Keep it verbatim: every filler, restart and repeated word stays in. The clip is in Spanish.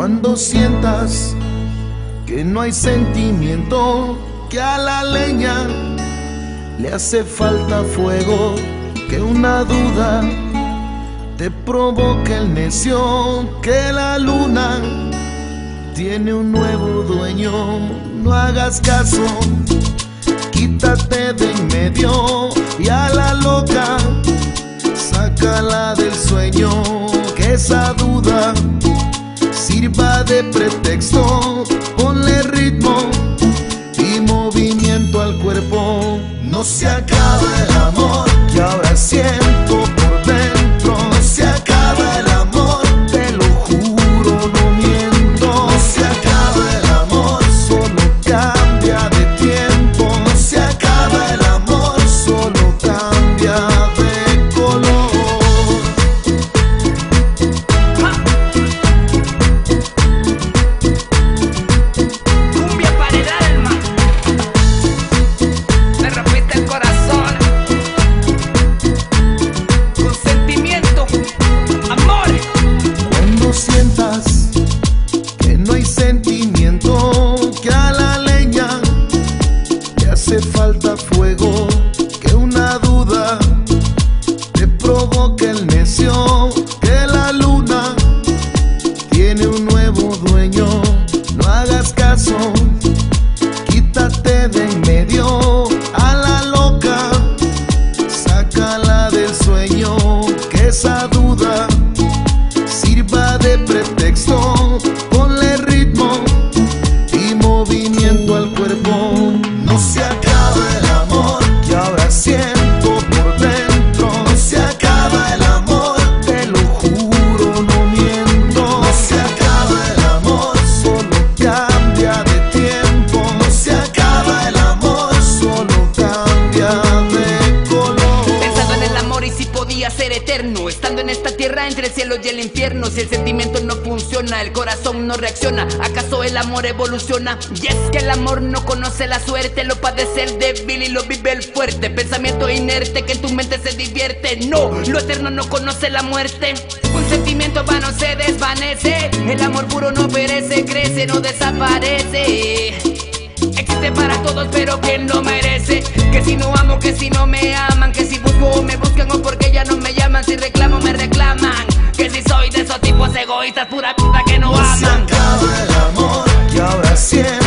Cuando sientas que no hay sentimiento, que a la leña le hace falta fuego, que una duda te provoca el necio, que la luna tiene un nuevo dueño. No hagas caso, quítate de en medio y a la loca sácala del sueño, que esa duda sirva de pretexto. Ponle ritmo y movimiento al cuerpo. No se acaba el amor que ahora siento por dentro. No se acaba el amor, te lo juro, no miento. No se acaba el amor, solo cambia de tiempo. No se acaba el amor, solo cambia de color. Cumbia para el alma, me rompiste el corazón. Con sentimiento, amor. Cuando sientas que no hay sentimiento, que a la leña le hace falta fuego, que una duda te provoca el necio, que la luna tiene un nuevo dueño. No hagas caso, quítate de en medio, a la loca sácala del sueño, que esa duda sirva de pretexto. Ponle ritmo y movimiento al cuerpo. No se acaba el amor que ahora siento por dentro. No se acaba el amor, te lo juro, no miento. No se acaba el amor, solo cambia de tiempo. No se acaba el amor, solo cambia de color. Pensando en el amor y si podía ser eterno, estando en esta tierra entre el cielo y el infierno. Si el sentimiento no funciona, el corazón no reacciona, ¿acaso el amor evoluciona? Y es que el amor no conoce la suerte, lo padece el débil y lo vive el fuerte. Pensamiento inerte que en tu mente se divierte. No, lo eterno no conoce la muerte. Un sentimiento vano se desvanece, el amor puro no perece, crece, no desaparece. Existe para todos pero que no merece. Que si no amo, que si no me aman, que si busco me buscan o porque ya no me llaman, si reclamo me reclaman. Que si soy de esos tipos egoístas, pura puta que no No se aman. acaba el amor que ahora siento